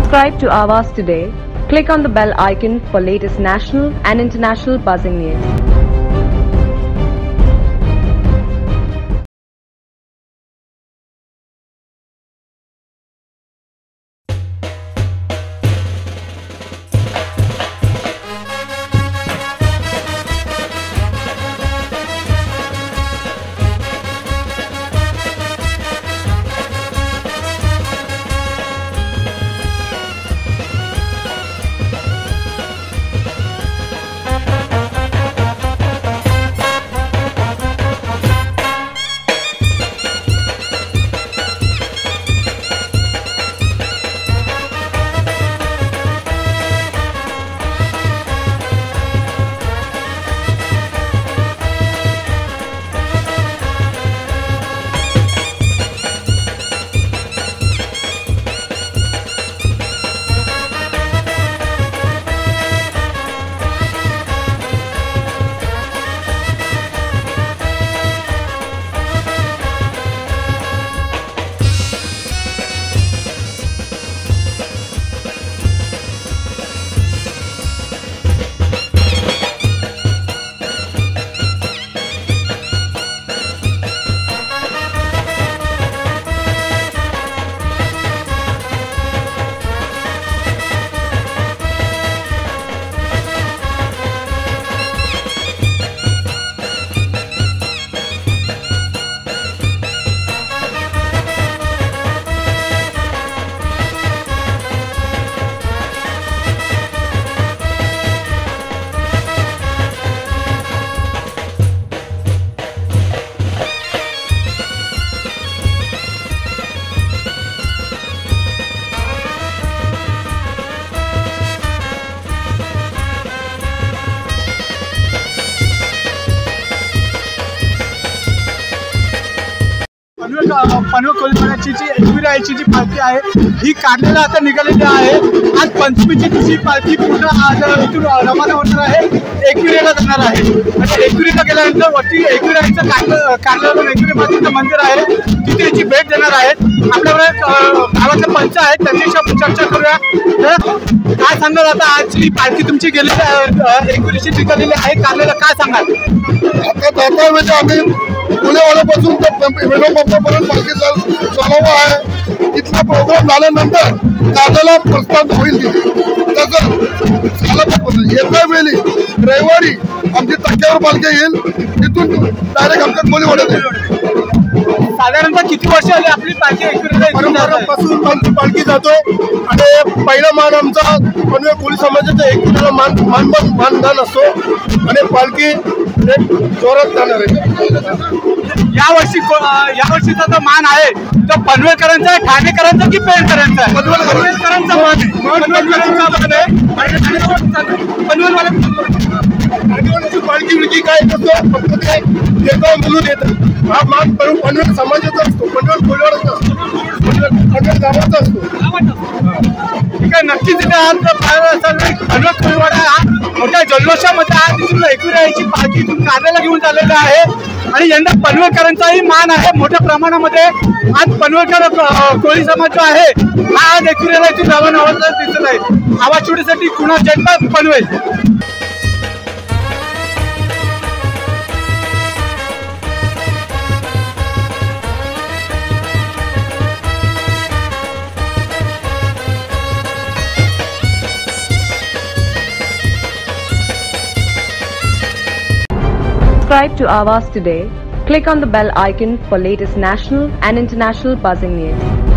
Subscribe to Awaaz today. Click on the bell icon for latest national and international buzzing news. Panvel कोळीवाड्याची जी एकविरा याची जी पालखी आहे ही काढलेला आता निघालेली आहे। आज पंचमीची दुसरी पालखी पूर्ण आज इथून रवाना होणार आहे, एकविरेला जाणार आहे आणि एकविरेला गेल्यानंतर वरती एकविराचं काढलेलं एकविरा मातेचं मंदिर आहे, तिथे याची भेट देणार आहेत। आपल्याकडे गावातले पंच आहेत, त्यांच्याशी आपण चर्चा करूया। काय सांगाल आता आज ही पालखी तुमची गेलेली एकविरेची निघालेली आहे काढलेला, काय सांगाल? आता जाता म्हणजे आम्ही पुणेवाड्यापासून तर वेणूपंपापर्यंत पालखी चालवला आहे। इथला प्रोग्राम झाल्यानंतर दादाला प्रस्ताव होईल तसं एका वेळी रविवारी आमची टक्क्यावर पालखी येईल, तिथून डायरेक्ट आमच्या कोळीवाड्यात येईल। साधारणतः किती वर्ष आली आपली पालखी पासून पालखी जातो आणि पहिला मान आमचा पनवेल कोळी समाजाचा एकविराला मानदान असतो आणि पालखी जोरात जाणार आहे। यावर्षीचा जो मान आहे तो पनवेलकरांचा, ठाणेकरांचा की पेडकरांचा? पनवेलकरांचा मान आहे। पनवेलवाल्याची पालखी विळखी काय करतो फक्त काय देतो म्हणून येतं, हा मान पनवेल समाजाचा असतो, पनवेल कोळीवाड्याचा असतो, पनवेल गावाचा असतो। ठीक आहे, नक्कीच तिथे आज पनवेल कोळीवाडा हा मोठ्या जल्लोषामध्ये आज तिथून एकविरा याची पालखी इथून काढायला घेऊन चाललेला आहे आणि यंदा पनवेलकरांचाही मान आहे मोठ्या प्रमाणामध्ये। आज पनवेलकर कोळी समाज जो आहे हा आज एकविरेला इथून रवाना होताना दिसत आहे। आवाज चोरीसाठी कुणा जनता Panvel. Subscribe to Awaaz today. Click on the bell icon for latest national and international buzzing news.